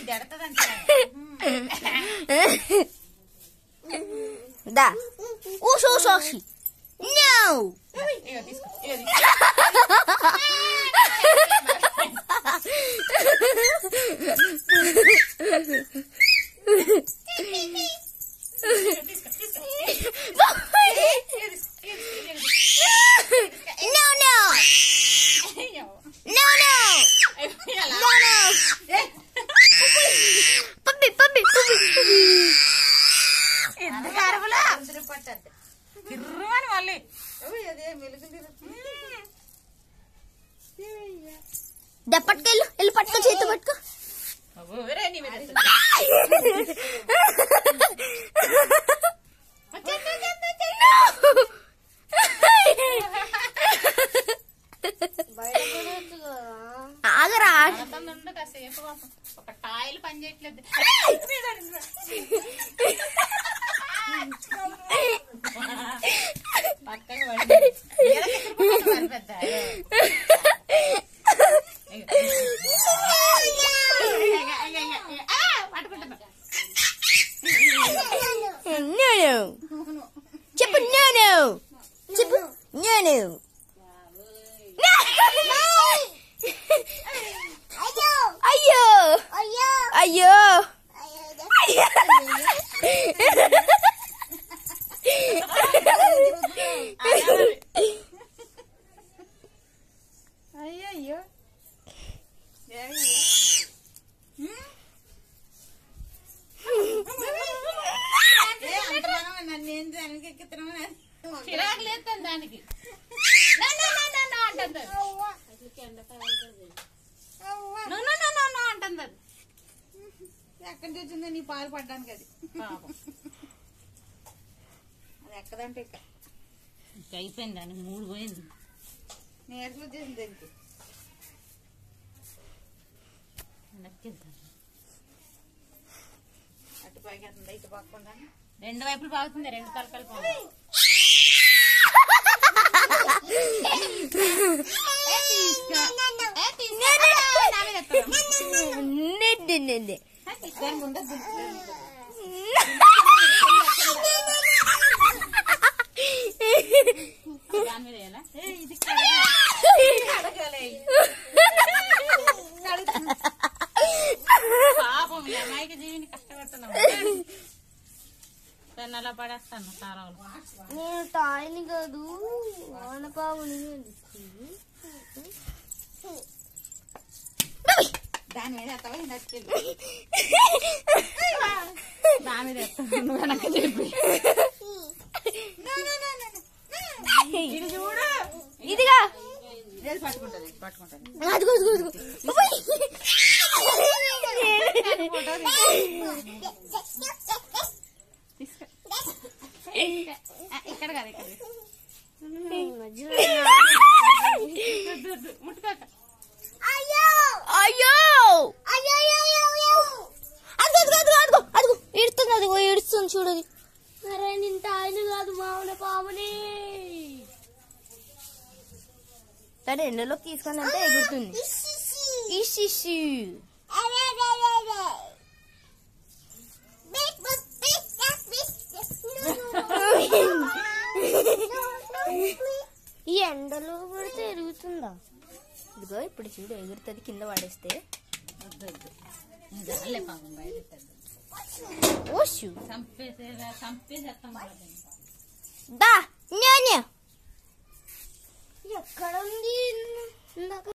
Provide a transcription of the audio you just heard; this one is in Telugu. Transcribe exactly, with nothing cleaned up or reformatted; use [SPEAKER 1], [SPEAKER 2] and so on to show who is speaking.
[SPEAKER 1] Da. Uso, uso, uso. No. పట్టుకెళ్ళు వెళ్ళి పట్టుకో చేతి పట్టుకో ఆగరా కాసేపు ఒక టాయిల్ పని చేయట్లేదు చెప్పు చెప్పు అయ్యో అయ్యో అయ్యో నన్నేం దానికి ఎక్కుతున్నావు చిరాకు లేదు దానికి అంటుంది ఎక్కడి నుంచి వచ్చిందో నీ పాలు పడ్డానికి అది అది ఎక్కదంటే ఇక అయిపోయింది దానికి మూడు పోయింది నేర్చుకు వచ్చేసింది దానికి అటు పైకి వస్తుంది ఇటు పక్కకుండా రెండు వైపులు బాగుతుంది రెండు కలకలు బాగుంది పాపం అమ్మాయికి జీవిని కష్టపడుతున్నాం అలా పడేస్తాను సారాలు నేను తాయిని కాదు వానపాముని దాని మీద ఎత్తావా నచ్చింది దాని మీద ఎత్తాను వెనక చెప్పి ఇది చూడు ఇదిగా పట్టుకుంటుంది పట్టుకుంటాను ఇక్కడ కాదు ఇక్కడ ముట్టుకోక అయ్యో అయ్యో అదిగో ఇడుతుంది అదిగో ఇడుస్తుంది చూడది అరే నింత ఆయన కాదు మామూలు పాముని సరే ఎండలోకి తీసుకొని అంటే ఎగురుతుంది ఇషిషి ఈ ఎండలో పడితే ఎరుగుతుందా ఇదిగో ఇప్పుడు చూడు ఎగురుతుంది కింద పడేస్తే చంపేసేస్తా